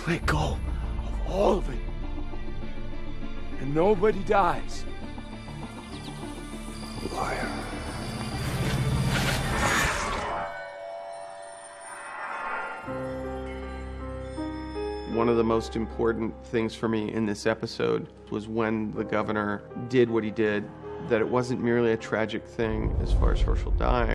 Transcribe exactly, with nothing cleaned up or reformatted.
let go of all of it, and nobody dies. Liar. One of the most important things for me in this episode was when the governor did what he did, that it wasn't merely a tragic thing as far as Hershel dying.